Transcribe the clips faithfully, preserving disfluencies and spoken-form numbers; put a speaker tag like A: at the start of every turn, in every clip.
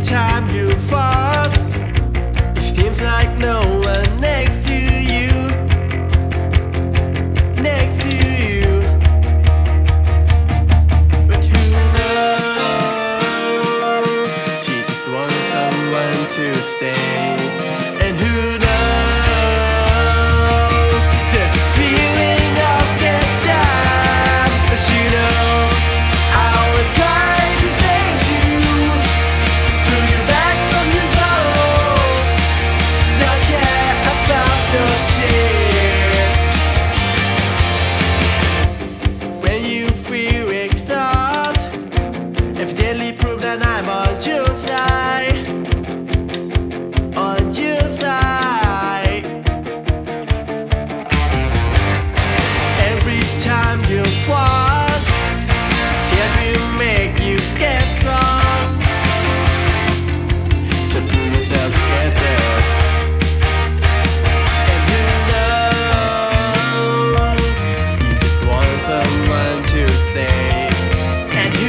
A: time you fall, it seems like no one next to you, next to you. But who knows, she just wants someone to stay. And who knows the feeling of that time. But you know, I always try to save you, to pull you back from your sorrow. Don't care about those shit. When you feel exhausted, evidently prove that I'm on your side, on your side. Every time you fall, tears will make you get strong. So pull yourself together. And who knows, you just want someone to stay. And who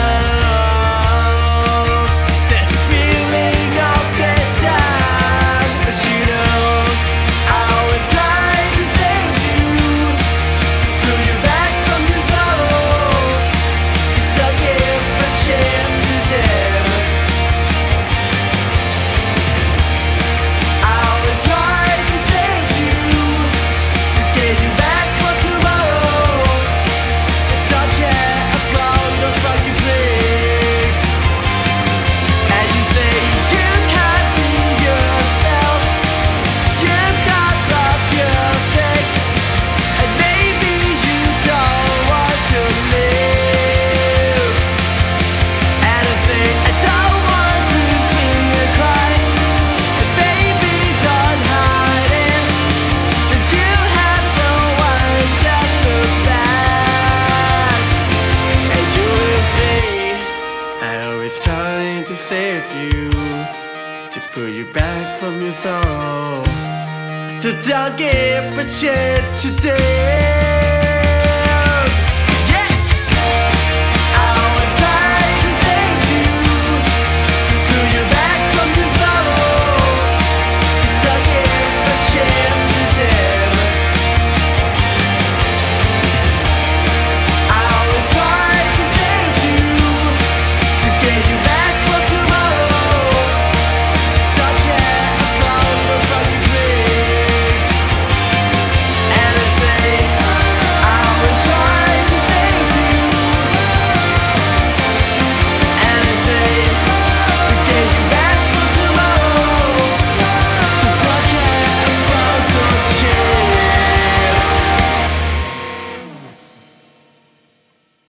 A: knows the feeling of that time. But you know, I always try to save you, to pull you back from your sorrow. Just don't give a shit to them. I always try to save you, to get you back for tomorrow. Don't care about your fucking bricks. And you say you can't be yourself, you've got lost your sex. And maybe you don't want to live. And I say I don't want to see you cry. And baby, don't hide it, that you have no one just look back. And you will say, I always trying to save you, to pull you back from your sorrow. So don't give a shit today.